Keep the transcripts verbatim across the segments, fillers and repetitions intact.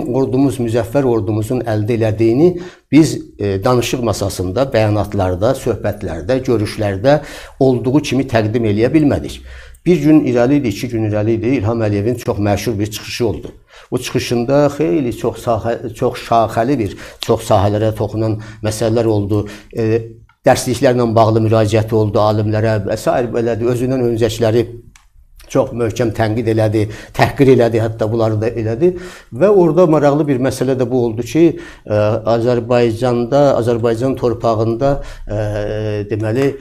ordumuz, müzəffər ordumuzun əldə elədiyini biz e, danışıq masasında, bəyanatlarda, söhbətlərdə, görüşlərdə olduğu kimi təqdim eləyə bilmədik. Bir gün irəli idi, iki gün irəli idi, İlham Əliyevin çox məşhur bir çıxışı oldu. Bu çıxışında xeyli çox, sahə, çox şaxəli bir, çox sahələrə toxunan məsələlər oldu. E, dərsliklərlə bağlı müraciəti oldu alimlərə və s. belədir. Özündən öncəkiləri çox möhkəm tənqid elədi, təhqir elədi, hətta bunları da elədi. Və orada maraqlı bir məsələ də bu oldu ki, e, Azərbaycanda, Azərbaycan torpağında e, deməli,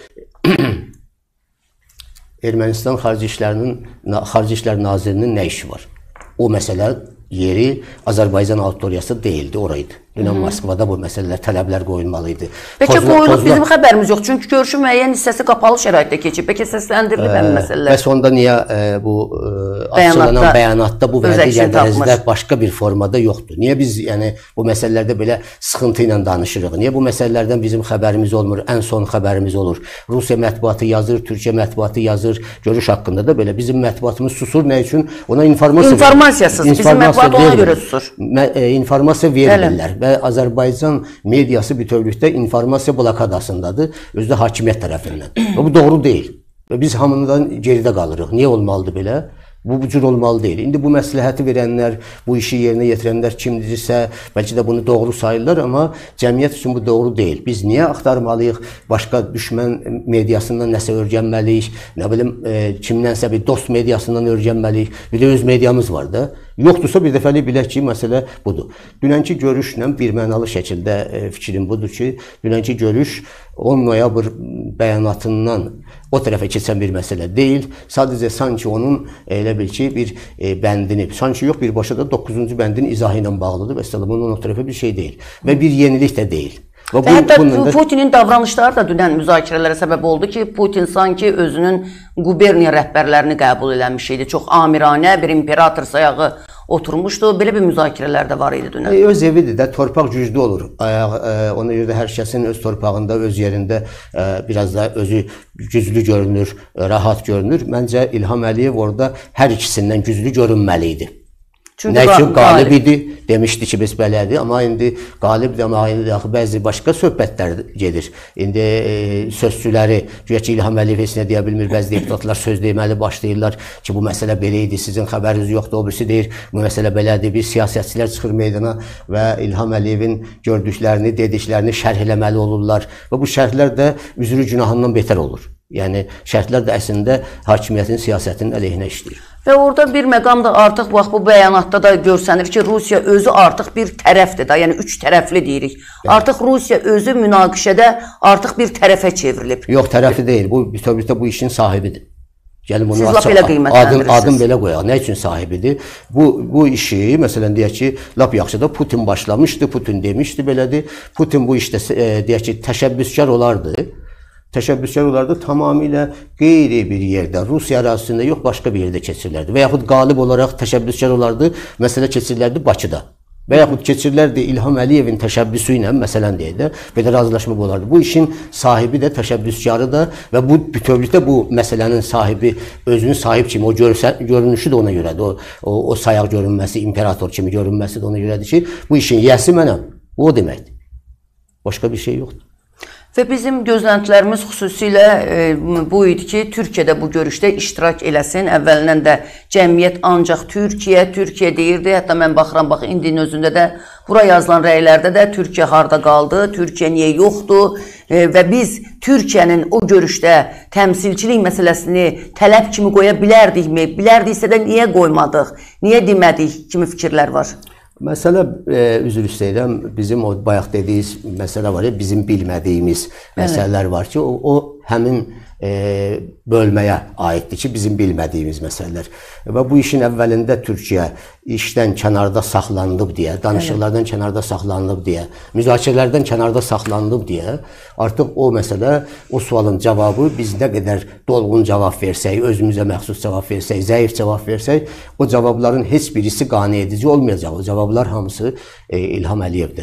Ermənistan Xarici İşlərinin, Xarici İşlər Nazirinin nə işi var? O məsələ yeri Azərbaycan auditoriyası deyildi, oraydı. Dünən Moskvada bu məsələlər, tələblər qoyulmalıydı. Bəlkə qoyulub, bizim xəbərimiz yox. Çünki görüşün müəyyən hissəsi qapalı şəraitdə keçib. Bəlkə səsləndirilib həmin məsələlər. Bəs onda niyə e, bu e, açıqlanan bəyanatda bu və digər dərəcədə başqa bir formada yoxdur? Niyə biz yəni bu məsələlərdə belə sıxıntı ilə danışırıq? Niyə bu məsələlərdən bizim xəbərimiz olmur? Ən son xəbərimiz olur. Rusiya mətbuatı yazır, Türkiyə mətbuatı yazır. Görüş haqqında da belə bizim mətbuatımız susur. Nə üçün? Ona informasiya İnformasiyasız. Bizim mətbuat ona görə susur. İnformasiya verirlər. Və Azərbaycan mediası bütövlükdə informasiya blokadasındadır, özü də hakimiyyət tərəfindən. Və bu doğru deyil. Və biz hamıdan geridə qalırıq. Niyə olmalıdır belə? Bu, bu cür olmalı deyil. İndi bu məsləhəti verənlər, bu işi yerinə yetirənlər kimdirsə, bəlkə də bunu doğru sayırlar, amma cəmiyyət üçün bu doğru deyil. Biz niyə axtarmalıyıq? Başqa düşmən mediasından nəsə öyrənməliyik, nə bilim, e, kimdənsə bir dost mediasından öyrənməliyik. Bir də öz mediamız var da. Yoxdursa bir dəfəlik bilək ki, məsələ budur. Dünənki görüşlə birmənalı şəkildə e, fikrim budur ki, dünənki görüş on noyabr bəyanatından o tərəfə keçən bir məsələ deyil. Sadəcə sanki onun elə bil ki, bir e, bəndini, sanki yox birbaşa da doqquzuncu bəndin izahı ilə bağlıdır və s. Bunun o tərəfə bir şey deyil. Və bir yenilik də deyil. Və, və hətta da... Putinin davranışları da dünən müzakirələrə səbəb oldu ki, Putin sanki özünün quberniya rəhbərlərini qəbul eləmiş idi. Çox amiranə bir imperator sayağı oturmuşdu. Belə bir müzakirələr də var idi dünən. E, öz evidir də, torpaq güclü olur. Ayaq, e, ona görə də hər kəsin öz torpağında, öz yerində e, biraz da özü güclü görünür, rahat görünür. Məncə İlham Əliyev orada hər ikisindən güclü görünməli idi. Çünki nə üçün qalib idi, demişdi ki, biz belədir, amma indi qalib də, amma indi bəzi başqa söhbətlər gedir. İndi e, sözçüləri, güya ki, İlham Əliyev heç nə deyə bilmir, bəzi deputatlar söz deməli başlayırlar ki, bu məsələ belə idi, sizin xəbəriniz yoxdur, o birisi deyir, bu məsələ belədir, bir siyasətçilər çıxır meydana və İlham Əliyevin gördüklərini, dediklərini şərh eləməli olurlar və bu şərhlər də üzrü günahından betər olur. Yəni, şərhlər də əslində hakimiyyətin, siyasətinin əleyhinə işləyir. Və orada bir məqam da artıq bax, bu bəyanatda da görsənir ki, Rusiya özü artıq bir tərəfdir da, yəni üç tərəfli deyirik. Evet. Artıq Rusiya özü münaqişədə artıq bir tərəfə çevrilib. Yox, tərəfi deyil, bu bütövlükdə bu işin sahibidir. Gəlin bunu siz lap elə qiymətləndirirsiniz. Adım, adım belə qoyaq, nə üçün sahibidir? Bu, bu işi, məsələn, deyək ki, lap yaxşı da Putin başlamışdı, Putin demişdi belədir. Putin bu işdə, e, deyək ki, təşəbbüskar olardı. Təşəbbüskar olardı, tamamilə qeyri bir yerdə, Rusiya ərazisində yox, başqa bir yerdə keçirilərdi. Və yaxud qalib olaraq təşəbbüskar olardı, məsələ keçirilərdi Bakıda. Və yaxud keçirilərdi İlham Əliyevin təşəbbüsü ilə, məsələn deyək də, belə razılaşma olardı. Bu işin sahibi də, təşəbbüskarı da və bu bütövlükdə bu məsələnin sahibi, özünün sahib kimi, o görsə, görünüşü də ona görədir. O, o, o sayaq görünməsi, imperator kimi görünməsi də ona görədir ki, bu işin yiyəsi mənəm, o deməkdir. Başqa bir şey yoxdur. Və bizim gözləntilərimiz xüsusilə e, bu idi ki, Türkiyədə bu görüşdə iştirak eləsin. Əvvəlindən də cəmiyyət ancaq Türkiyə, Türkiyə deyirdi. Hətta mən baxıram, bax, indinin özündə də bura yazılan rəylərdə də Türkiyə harda qaldı, Türkiyə niyə yoxdur e, və biz Türkiyənin o görüşdə təmsilçilik məsələsini tələb kimi qoya bilərdikmi? Bilərdiksə də niyə qoymadıq, niyə demədik kimi fikirlər var? Məsələ, e, üzr istəyirəm, bizim o bayaq dediyimiz məsələ var ya, bizim bilmədiyimiz məsələlər var ki, o, o həmin e, bölməyə aiddir ki, bizim bilmədiyimiz məsələlər. Və bu işin əvvəlində Türkiyə işdən kənarda saxlanılıb deyə, danışıqlardan evet. kənarda saxlanılıb deyə, müzakirələrdən kənarda saxlanılıb deyə, artıq o məsələ, o sualın cavabı biz nə qədər dolğun cavab versək, özümüzə məxsus cavab versək, zəif cavab versək, o cavabların heç birisi qane edici olmayacaq. O cavablar hamısı e, İlham Əliyevdədir.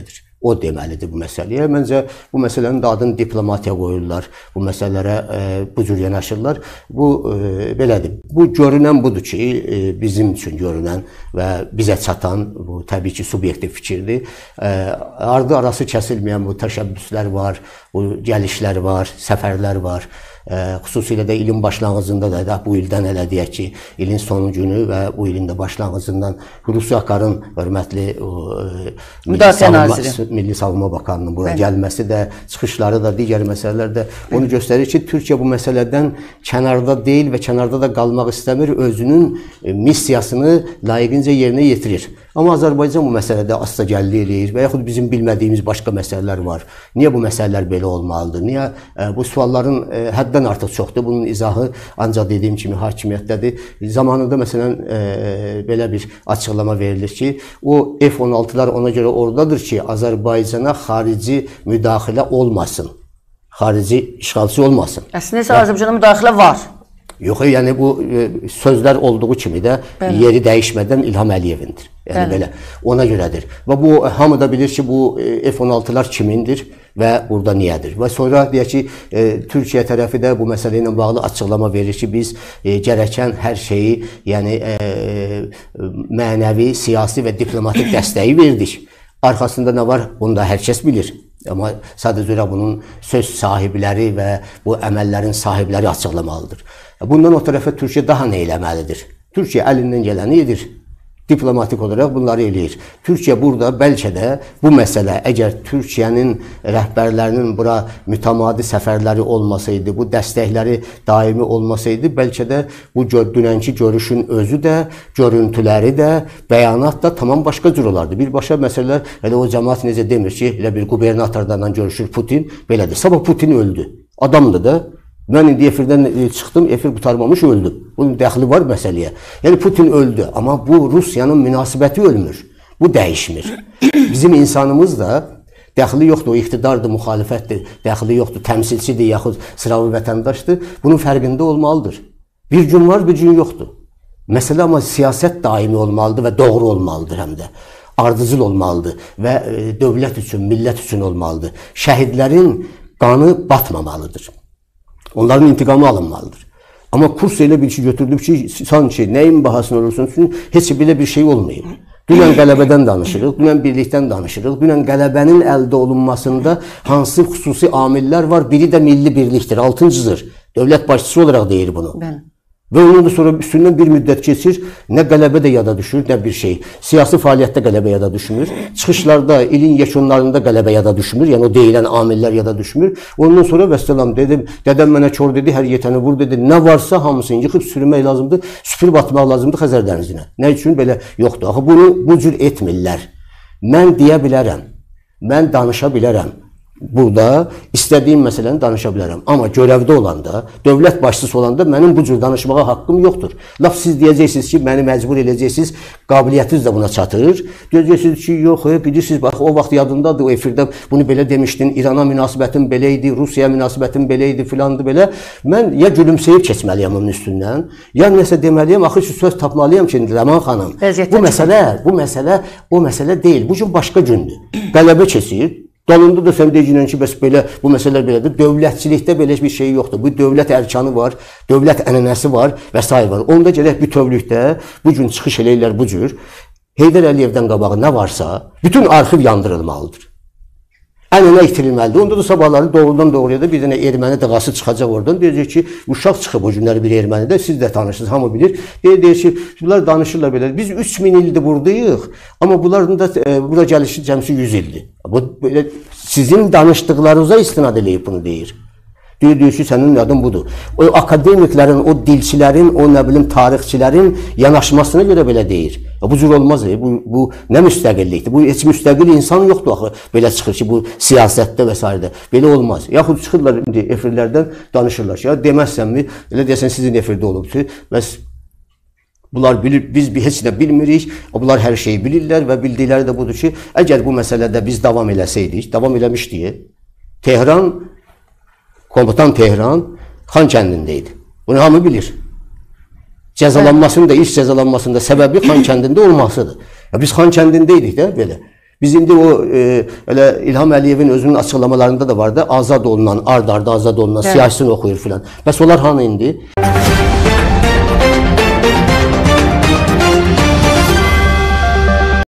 O deməlidir bu məsələyə. Məncə bu məsələnin də adını diplomatiya qoyurlar. Bu məsələlərə e, bu cür yanaşırlar. Bu e, belədir. Bu görünən budur ki, e, bizim üçün görünən və bizə çatan bu təbii ki, subyektiv fikirdir. E, ardı arası kəsilməyən bu təşəbbüslər var, bu gəlişlər var, səfərlər var. E, xüsusilə də ilin başlanğıcında da, da bu ildən elə deyək ki, ilin son günü və bu ilin də başlanğıcından Hulusi Akarın hörmətli o, e, Milli Savunma, Milli Savunma Bakanının bura gəlməsi də, çıxışları da, digər məsələlər də onu göstərir ki, Türkiyə bu məsələdən kənarda deyil və kənarda da qalmaq istəmir, özünün e, missiyasını layiqincə yerinə yetirir. Amma Azərbaycan bu məsələdə astagəllik eləyir və yaxud bizim bilmədiyimiz başqa məsələlər var. Niyə bu məsələlər belə olmalıdır? Niyə e, bu sualların e, həddən artıq çoxdur? Bunun izahı ancaq dediyim kimi hakimiyyətdədir. Zamanında məsələn e, belə bir açıqlama verilir ki, o F on altılar ona görə oradadır ki, Azərbaycana xarici müdaxilə olmasın. Xarici işğalçı olmasın. Əslində isə Azərbaycana müdaxilə var. Yox, yəni bu e, sözlər olduğu kimi də bəli, yeri dəyişmədən İlham Əliyevindir. Yəni bəli, belə ona görədir. Və bu hamı da bilir ki, bu e, F on altılar kimindir və burada niyədir. Və sonra deyək ki, e, Türkiyə tərəfi də bu məsələ ilə bağlı açıqlama verir ki, biz e, gərəkən hər şeyi, yəni e, mənəvi, siyasi və diplomatik dəstəyi verdik. Arxasında nə var? Bunu da hər kəs bilir. Amma sadəcə bunun söz sahibləri və bu əməllərin sahibləri açıqlamalıdır. Bundan o tərəfə Türkiyə daha nə eləməlidir? Türkiyə əlindən gələni edir. Diplomatik olaraq bunları eləyir. Türkiyə burada bəlkə də bu məsələ, əgər Türkiyənin rəhbərlərinin bura mütəmadi səfərləri olmasaydı, bu dəstəkləri daimi olmasaydı, bəlkə də bu dünənki görüşün özü də, görüntüləri də, bəyanat da tamam başqa cür olardı. Birbaşa məsələlər, elə o cəmaat necə demir ki, elə bir qubernatorlarla görüşür Putin, belədir. Sabah Putin öldü. Adamdır da. Mən indi efirdən çıxdım, efir qutarmamış öldüm. Bunun dəxli var məsələyə. Yəni Putin öldü, amma bu Rusiyanın münasibəti ölmür. Bu dəyişmir. Bizim insanımız da dəxli yoxdur, o iqtidardır, müxalifətdir, dəxli yoxdur, təmsilçidir, yaxud sıravi vətəndaşdır. Bunun fərqində olmalıdır. Bir gün var, bir gün yoxdur. Məsələ amma siyasət daimi olmalıdır və doğru olmalıdır həm də. Ardıcıl olmalıdır və dövlət üçün, millət üçün olmalıdır. Şəhidlərin qanı batmamalıdır. Onların intiqamı alınmalıdır. Amma kurs elə bir şey götürülüb ki, sanki nəyin bahasına olursun, heç belə bir şey olmayıb. Dünən qələbədən danışırıq, dünən birlikdən danışırıq, dünən qələbənin əldə olunmasında hansı xüsusi amillər var, biri də milli birlikdir, altıncıdır. Dövlət başçısı olaraq deyir bunu. Bəli. Və ondan da sonra üstündən bir müddət keçir, nə qələbə də yada düşür, nə bir şey. Siyasi fəaliyyətdə qələbə yada düşmür, çıxışlarda, ilin yekunlarında qələbə yada düşmür, yəni o deyilən amillər yada düşmür. Ondan sonra vəssalam dedim, dədəm mənə kör dedi, hər yetəni vur dedi, nə varsa hamısını yıxıb sürmək lazımdır, süpürüb atmaq lazımdır Xəzər dənizinə. Nə üçün belə yoxdur? Axı bunu bu cür etmirlər. Mən deyə bilərəm, mən danışa bilərəm. Burada istədiyim məsələni danışa bilərəm. Amma görevdə olanda, dövlət başçısı olanda mənim bu cür danışmağa haqqım yoxdur. Laf siz deyəcəksiniz ki, məni məcbur edəcəksiniz, qabiliyyətiniz də buna çatır. Deyəcəksiniz ki, yox, bilirsiniz, bax, o vaxt yadındadır, o efirdə bunu belə demişdin, İrana münasibətin belə idi, Rusiya münasibətin belə idi, filandı belə. Mən ya gülümsəyib keçməliyəm onun üstündən, ya nəsə deməliyəm, axı şu söz tapmalıyam ki, Ləman xanım, bu məsələ, bu məsələ, o məsələ deyil, bu gün başqa gündür. Qələbə keçir. Dalında da sən deyəcəksən ki, bəs belə bu məsələlər belədir. Dövlətçilikdə belə bir şey yoxdur. Bu dövlət ərkanı var, dövlət ənənəsi var və s. var. Onda gərək bütövlükdə bu gün çıxış eləyirlər bu cür. Heydər Əliyevdən qabağı nə varsa, bütün arxiv yandırılmalıdır. Ənənə itirilməlidir. Onda da sabahları doğrudan doğruya da bir dənə erməni dığası çıxacaq oradan. Deyəcək ki, uşaq çıxıb o günləri bir ermənidə, siz də tanışsınız, hamı bilir. Deyəcək ki, bunlar danışırlar belə. Biz üç min ildir buradayıq, amma bunların da e, bura gəlişi cəmsi yüz ildir. Bu belə sizin danışdıqlarınıza istinad eləyib bunu deyir. Deyir, deyir ki, sənin adın budur. O akademiklərin, o dilçilərin, o nə bilim tarixçilərin yanaşmasına görə belə deyir. Bu cür olmaz, bu, bu nə müstəqillikdir? Bu heç müstəqil insan yoxdur axı. Belə çıxır ki, bu siyasətdə və s. Belə olmaz. Yaxud çıxırlar indi efirlərdən danışırlar ki, ya deməzsənmi, elə deyəsən sizin efirdə olub ki, bəs bunlar bilir, biz heç nə bilmirik, bunlar hər şeyi bilirlər və bildikləri də budur ki, əgər bu məsələdə biz davam eləsəydik, davam eləmişdik, Tehran, komutan Tehran Xan kəndindəydi. Bunu hamı bilir. Cəzalanmasının da, iş cəzalanmasının da səbəbi Xan kəndində olmasıdır. Ya biz Xan kəndindəydik də belə. Biz indi o e, elə İlham Əliyevin özünün açıqlamalarında da vardı. Azad olunan, ard-arda azad olunan, siyasətini oxuyur filan. Bəs onlar hanı indi?